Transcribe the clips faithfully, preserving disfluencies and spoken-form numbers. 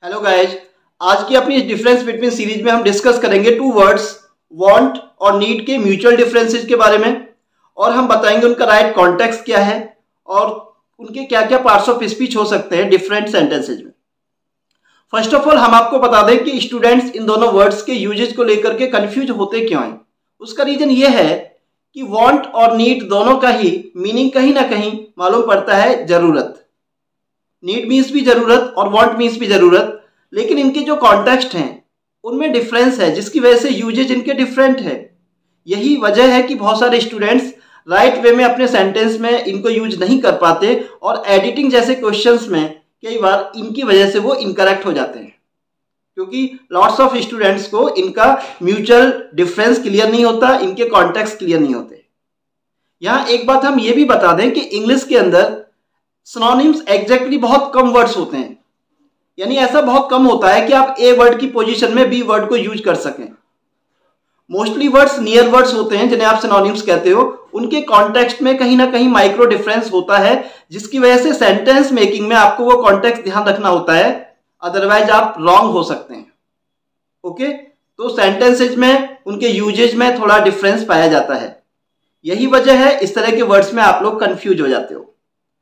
Hello guys, आज की अपनी डिफरेंस बिटवीन सीरीज में हम डिस्कस करेंगे टू वर्ड्स वांट और नीड के म्यूचुअल डिफरेंसेस के बारे में, और हम बताएंगे उनका राइट कॉन्टेक्स्ट क्या है और उनके क्या क्या पार्ट्स ऑफ स्पीच हो सकते हैं डिफरेंट सेंटेंसेज में। फर्स्ट ऑफ ऑल हम आपको बता दें कि स्टूडेंट्स इन दोनों वर्ड्स के यूजेज को लेकर के कंफ्यूज होते क्यों हैं। उसका रीजन ये है कि वांट और नीड दोनों का ही मीनिंग कहीं ना कहीं मालूम पड़ता है जरूरत। नीड मीन्स भी जरूरत और वांट मीन्स भी जरूरत, लेकिन इनके जो कॉन्टेक्स्ट हैं उनमें डिफरेंस है, जिसकी वजह से यूजेज इनके डिफरेंट है। यही वजह है कि बहुत सारे स्टूडेंट्स राइट वे में अपने सेंटेंस में इनको यूज नहीं कर पाते और एडिटिंग जैसे क्वेश्चंस में कई बार इनकी वजह से वो इनकरेक्ट हो जाते हैं, क्योंकि लॉट्स ऑफ स्टूडेंट्स को इनका म्यूचुअल डिफरेंस क्लियर नहीं होता, इनके कॉन्टेक्स्ट क्लियर नहीं होते। यहाँ एक बात हम ये भी बता दें कि इंग्लिश के अंदर सिनोनिम्स एग्जैक्टली बहुत कम वर्ड्स होते हैं, यानी ऐसा बहुत कम होता है कि आप ए वर्ड की पोजीशन में बी वर्ड को यूज कर सकें। मोस्टली वर्ड्स नियर वर्ड्स होते हैं जिन्हें आप सिनोनिम्स कहते हो, उनके कॉन्टेक्स्ट में कहीं ना कहीं माइक्रो डिफरेंस होता है, जिसकी वजह से सेंटेंस मेकिंग में आपको वो कॉन्टेक्स्ट ध्यान रखना होता है, अदरवाइज आप रॉन्ग हो सकते हैं। ओके, तो सेंटेंसेज में उनके यूजेज में थोड़ा डिफरेंस पाया जाता है। यही वजह है इस तरह के वर्ड्स में आप लोग कंफ्यूज हो जाते हो।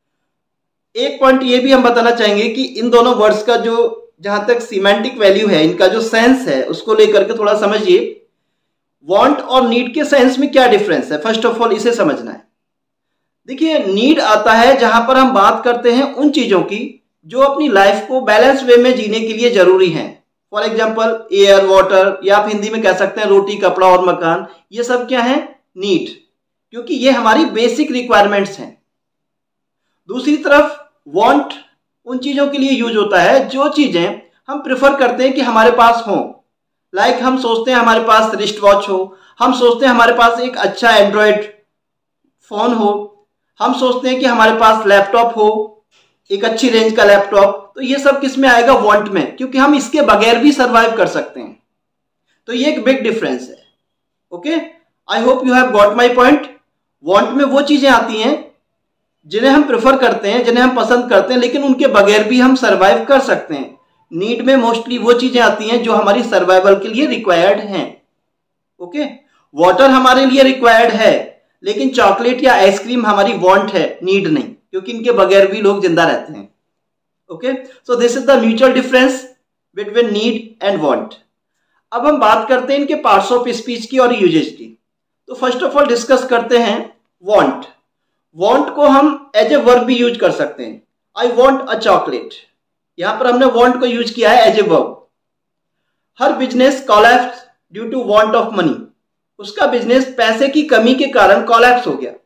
एक पॉइंट ये भी हम बताना चाहेंगे कि इन दोनों वर्ड्स का जो जहां तक सिमेंटिक वैल्यू है, इनका जो सेंस है, उसको लेकर के थोड़ा समझिए। वांट और नीड के सेंस में क्या डिफरेंस है, फर्स्ट ऑफ ऑल इसे समझना है। देखिए, नीड आता है जहां पर हम बात करते हैं उन चीजों की जो अपनी लाइफ को बैलेंस वे में जीने के लिए जरूरी हैं। फॉर एग्जाम्पल एयर, वाटर, या आप हिंदी में कह सकते हैं रोटी, कपड़ा और मकान। ये सब क्या है? नीड, क्योंकि ये हमारी बेसिक रिक्वायरमेंट्स हैं। दूसरी तरफ वांट उन चीजों के लिए यूज होता है जो चीजें हम प्रेफर करते हैं कि हमारे पास हो। लाइक like हम सोचते हैं हमारे पास रिस्ट वॉच हो, हम सोचते हैं हमारे पास एक अच्छा एंड्रॉयड फोन हो, हम सोचते हैं कि हमारे पास लैपटॉप हो, एक अच्छी रेंज का लैपटॉप। तो ये सब किस में आएगा? वांट में, क्योंकि हम इसके बगैर भी सर्वाइव कर सकते हैं। तो ये एक बिग डिफरेंस है। Okay, I hope you have got my point. Want में वो चीजें आती हैं जिन्हें हम प्रेफर करते हैं, जिन्हें हम पसंद करते हैं, लेकिन उनके बगैर भी हम सरवाइव कर सकते हैं। नीड में मोस्टली वो चीजें आती हैं जो हमारी सर्वाइवल के लिए रिक्वायर्ड हैं। ओके, वाटर हमारे लिए रिक्वायर्ड है, लेकिन चॉकलेट या आइसक्रीम हमारी वांट है, नीड नहीं, क्योंकि इनके बगैर भी लोग जिंदा रहते हैं। Okay, so this is the mutual difference between need and want. अब हम बात करते हैं इनके पार्ट्स ऑफ स्पीच की और यूजेज की। तो फर्स्ट ऑफ ऑल डिस्कस करते हैं वांट। वांट को हम एज ए वर्ब भी यूज कर सकते हैं। आई वॉन्ट अ चॉकलेट, यहां पर हमने वांट को यूज किया है एज ए वर्ब। हर business collapse due to want of money, उसका बिजनेस पैसे की कमी के कारण कोलैप्स हो गया।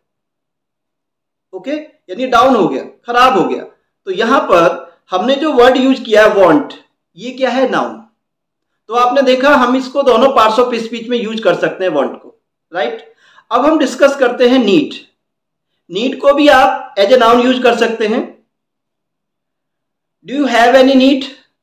ओके, यानी डाउन हो गया, खराब हो गया। तो यहां पर हमने जो वर्ड यूज किया है वांट, ये क्या है? नाउन। तो आपने देखा हम इसको दोनों पार्ट्स ऑफ स्पीच में यूज कर सकते हैं वांट को, राइट। अब हम डिस्कस करते हैं नीड। नीड को भी आप एज ए नाउन यूज कर सकते हैं। Do you have any need?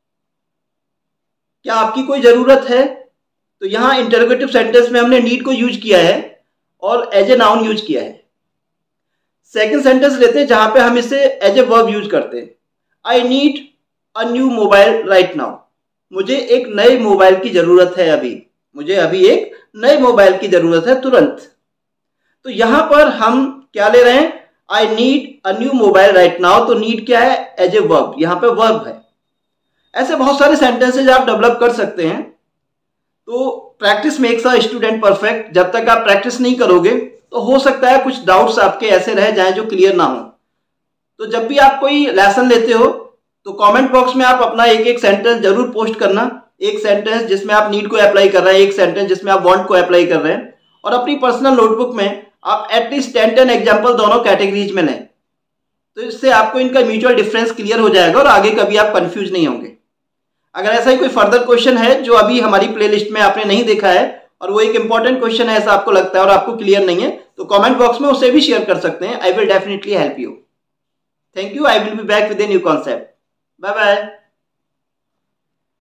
क्या आपकी कोई जरूरत है? तो यहां इंटरोगेटिव सेंटेंस में हमने नीड को यूज किया है और एज ए नाउन यूज किया है। सेकंड सेंटेंस लेते हैं जहां पे हम इसे एज ए वर्ब यूज करते हैं। I need a new mobile right now, मुझे एक नए मोबाइल की जरूरत है अभी, मुझे अभी एक नए मोबाइल की जरूरत है तुरंत। तो यहां पर हम क्या ले रहे हैं? I need a new mobile right now. तो नीड क्या है? एज ए वर्ब, यहां पे वर्ब है। ऐसे बहुत सारे सेंटेंसेज आप डेवलप कर सकते हैं। तो practice makes a student perfect. जब तक आप प्रैक्टिस नहीं करोगे तो हो सकता है कुछ डाउट्स आपके ऐसे रह जाएं जो क्लियर ना हो। तो जब भी आप कोई लेसन लेते हो तो कमेंट बॉक्स में आप अपना एक एक सेंटेंस जरूर पोस्ट करना। एक सेंटेंस जिसमें आप नीड को अप्लाई कर रहे हैं, एक सेंटेंस जिसमें आप वांट को अप्लाई कर रहे हैं, और अपनी पर्सनल नोटबुक में आप एटलीस्ट टेन टेन एग्जाम्पल दोनों कैटेगरीज में लें। तो इससे आपको इनका म्यूचुअल डिफरेंस क्लियर हो जाएगा और आगे कभी आप कंफ्यूज नहीं होंगे। अगर ऐसा ही कोई फर्दर क्वेश्चन है जो अभी हमारी प्लेलिस्ट में आपने नहीं देखा है और वो एक इंपॉर्टेंट क्वेश्चन है ऐसा आपको लगता है और आपको क्लियर नहीं है, तो कमेंट बॉक्स में उसे भी शेयर कर सकते हैं। I will definitely help you. Thank you. I will be back with a new concept. Bye bye.